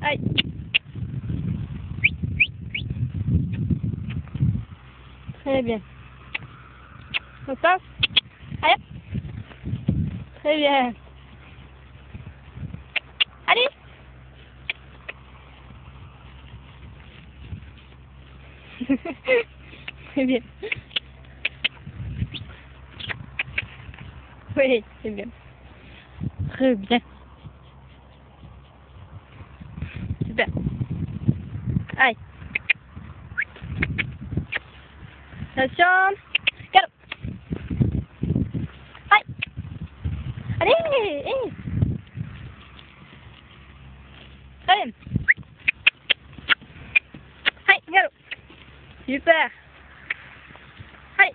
Aïe. Très bien. On passe. Allez. Très bien. Allez. Très bien. Oui, c'est bien. Très bien. Super. Allez. Attention. Galop. Aïe. Allez. Allez. Très bien. Aïe, galop. Super. Aïe.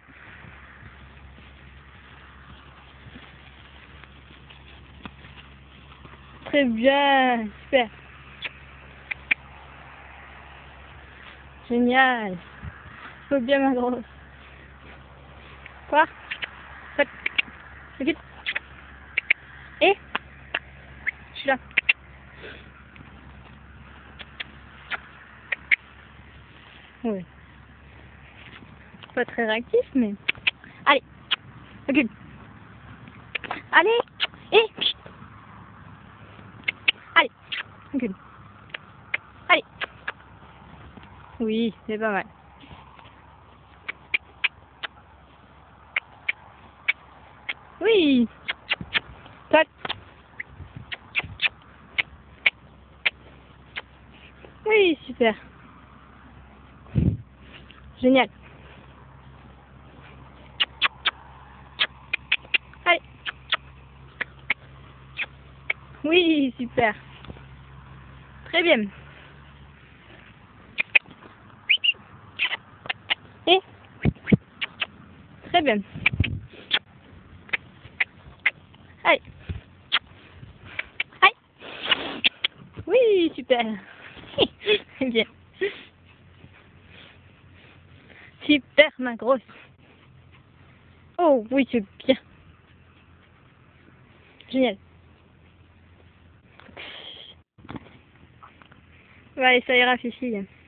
Très bien. Super. Génial. Faut bien ma grosse. Quoi? Vite. Et je suis là. Oui. Pas très réactif, mais... Allez. Recule. Allez. Et... Allez. Recule. Allez. Oui, c'est pas mal. Oui. Tac. Oui, super. Génial. Allez. Oui, super. Très bien. Et très bien. Allez. Allez. Oui, super. Bien. Super, ma grosse. Oh, oui, c'est bien. Génial. Ouais, ça ira, Fifi.